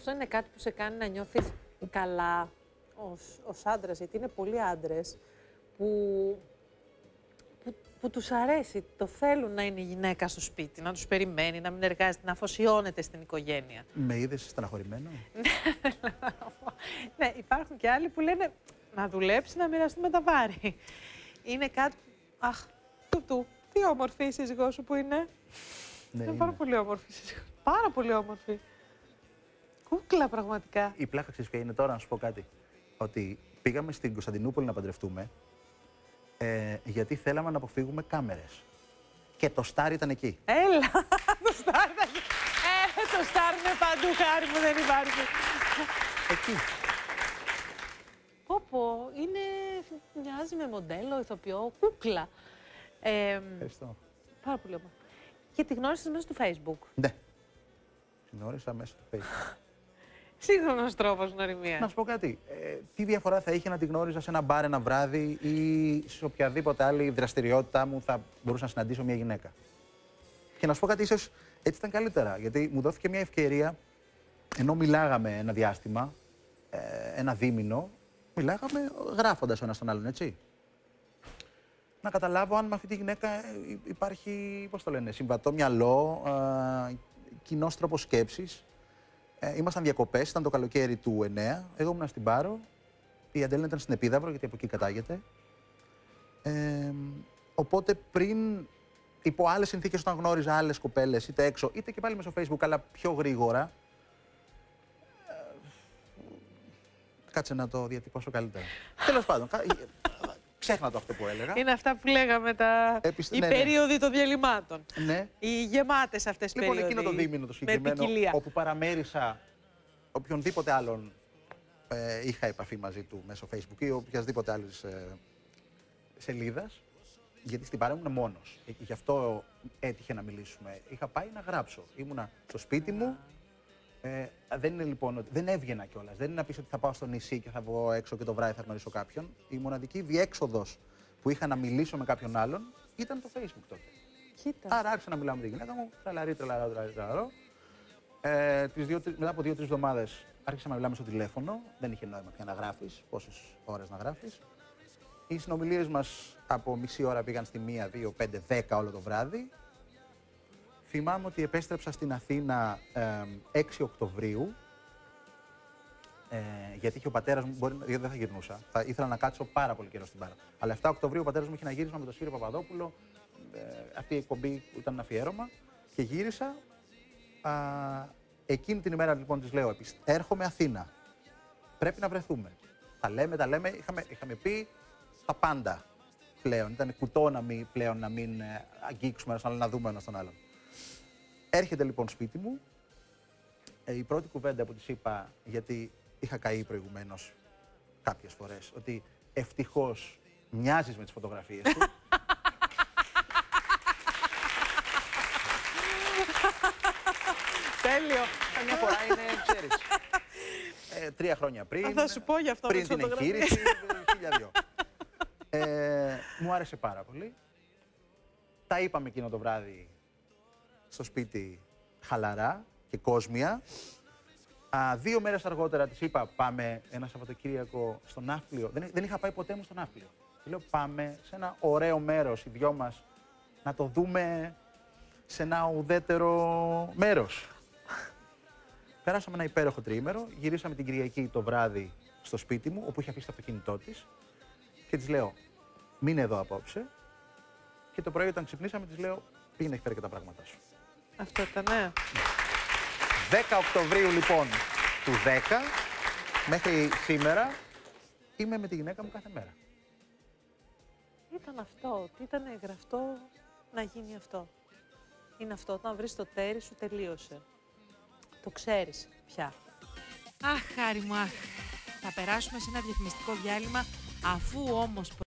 αυτό είναι κάτι που σε κάνει να νιώθεις καλά ως άντρας, γιατί είναι πολλοί άντρες που τους αρέσει, το θέλουν να είναι η γυναίκα στο σπίτι, να τους περιμένει, να μην εργάζεται, να αφοσιώνεται στην οικογένεια. Με είδες στεναχωρημένο? Ναι, υπάρχουν και άλλοι που λένε να δουλέψει, να μοιραστούμε τα βάρη. Είναι κάτι. Αχ, τι όμορφη η σύζυγός σου που είναι. Ναι, είναι πάρα πολύ όμορφη η σύζυγός. Πάρα πολύ όμορφη. Κούκλα, πραγματικά. Η πλάκα ξέρεις ποια είναι τώρα, να σου πω κάτι. Ότι πήγαμε στην Κωνσταντινούπολη να παντρευτούμε, γιατί θέλαμε να αποφύγουμε κάμερες. Και το Στάρ ήταν εκεί. Έλα, το Στάρ ήταν εκεί. Το Στάρ είναι παντού, χάρη μου, δεν υπάρχει. Εκεί. Πω, μοιάζει με μοντέλο, ηθοποιό, κούκλα. Ευχαριστώ. Πάρα πολύ όμορφη. Και τη γνώρισες μέσα του Facebook. Ναι. Την γνώρισα μέσα του Facebook. Σύγχρονος τρόπος γνωριμίας. Να σου πω κάτι. Τι διαφορά θα είχε να τη γνώριζα σε ένα μπαρ ένα βράδυ ή σε οποιαδήποτε άλλη δραστηριότητά μου θα μπορούσα να συναντήσω μια γυναίκα. Και να σου πω κάτι, ίσως έτσι ήταν καλύτερα. Γιατί μου δόθηκε μια ευκαιρία, ενώ μιλάγαμε ένα διάστημα, ένα δίμηνο, μιλάγαμε γράφοντας ο ένας τον άλλον, έτσι. Να καταλάβω αν με αυτή τη γυναίκα υπάρχει, πώς το λένε, συμβατό μυαλό, κοινός τρόπος σκέψης. Ήμασταν διακοπές, ήταν το καλοκαίρι του 9. Εγώ ήμουν στην Πάρο. Η Αντέλινα ήταν στην Επίδαυρο, γιατί από εκεί κατάγεται. Οπότε πριν, υπό άλλες συνθήκες, όταν γνώριζα άλλες κοπέλες, είτε έξω, είτε και πάλι μέσω Facebook, αλλά πιο γρήγορα. Κάτσε να το διατυπώσω καλύτερα. Τέλος πάντων, ξέχνα το αυτό που έλεγα. Είναι αυτά που λέγαμε οι περίοδοι των διαλυμάτων. Ναι. Οι γεμάτες αυτές τις περίοδοι. Λοιπόν, εκείνο το δίμηνο το συγκεκριμένο, όπου παραμέρισα οποιονδήποτε άλλον είχα επαφή μαζί του μέσω Facebook ή οποιασδήποτε άλλης σελίδας, γιατί στην Πάρα ήμουν μόνος. Γι' αυτό έτυχε να μιλήσουμε. Είχα πάει να γράψω. Ήμουνα στο σπίτι μου. Δεν είναι λοιπόν ότι δεν έβγαινα κιόλας. Δεν είναι να πεις ότι θα πάω στο νησί και θα βγω έξω και το βράδυ θα γνωρίσω κάποιον. Η μοναδική διέξοδος που είχα να μιλήσω με κάποιον άλλον ήταν το Facebook τότε. Κοίτα. Άρα άρχισα να μιλάω με τη γυναίκα μου. Τρελαρό. Μετά από 2-3 εβδομάδες άρχισα να μιλάμε στο τηλέφωνο. Δεν είχε νόημα πια να γράφεις. Πόσες ώρες να γράφεις. Οι συνομιλίες μας από μισή ώρα πήγαν στη 1, 2, 5, 10 όλο το βράδυ. Θυμάμαι ότι επέστρεψα στην Αθήνα 6 Οκτωβρίου, γιατί είχε ο πατέρας μου, δεν θα γυρνούσα, ήθελα να κάτσω πάρα πολύ καιρό στην Πάρα. Αλλά 7 Οκτωβρίου ο πατέρας μου είχε ένα γύρισμα με τον Σπύρο Παπαδόπουλο, αυτή η εκπομπή ήταν ένα αφιέρωμα και γύρισα. Εκείνη την ημέρα λοιπόν της λέω, έρχομαι Αθήνα, πρέπει να βρεθούμε. Τα λέμε, είχαμε πει τα πάντα πλέον, ήταν κουτό να μην αγγίξουμε ένας άλλον, να δούμε ένας τον άλλον. Έρχεται λοιπόν σπίτι μου, η πρώτη κουβέντα που της είπα, γιατί είχα καεί προηγουμένως κάποιες φορές, ότι ευτυχώς μοιάζεις με τις φωτογραφίες του. Τέλειο. Καμιά φορά είναι, ξέρεις, 3 χρόνια πριν, θα σου πω γι' αυτό πριν την εγχείρηση, 1002. Μου άρεσε πάρα πολύ. Τα είπαμε εκείνο το βράδυ στο σπίτι χαλαρά και κόσμια. 2 μέρες αργότερα της είπα πάμε ένα Σαββατοκύριακο στο Ναύπλιο. Δεν είχα πάει ποτέ μου στο Ναύπλιο. Της λέω πάμε σε ένα ωραίο μέρος οι δυο μας να το δούμε σε ένα ουδέτερο μέρος. Πέρασαμε ένα υπέροχο τριήμερο, γυρίσαμε την Κυριακή το βράδυ στο σπίτι μου, όπου είχε αφήσει το αυτοκίνητό της και της λέω μείνε εδώ απόψε και το πρωί όταν ξυπνήσαμε της λέω πήγαινε έχει φέρει και τα πράγματά σου. Αυτό ήταν, ναι. 10 Οκτωβρίου λοιπόν του 10 μέχρι σήμερα είμαι με τη γυναίκα μου κάθε μέρα. Ήταν αυτό, ότι ήταν γραφτό να γίνει αυτό. Είναι αυτό, όταν βρεις το τέρι σου τελείωσε. Το ξέρεις πια. Αχ, χάρη μου, αχ. Θα περάσουμε σε ένα διαφημιστικό διάλειμμα, αφού όμως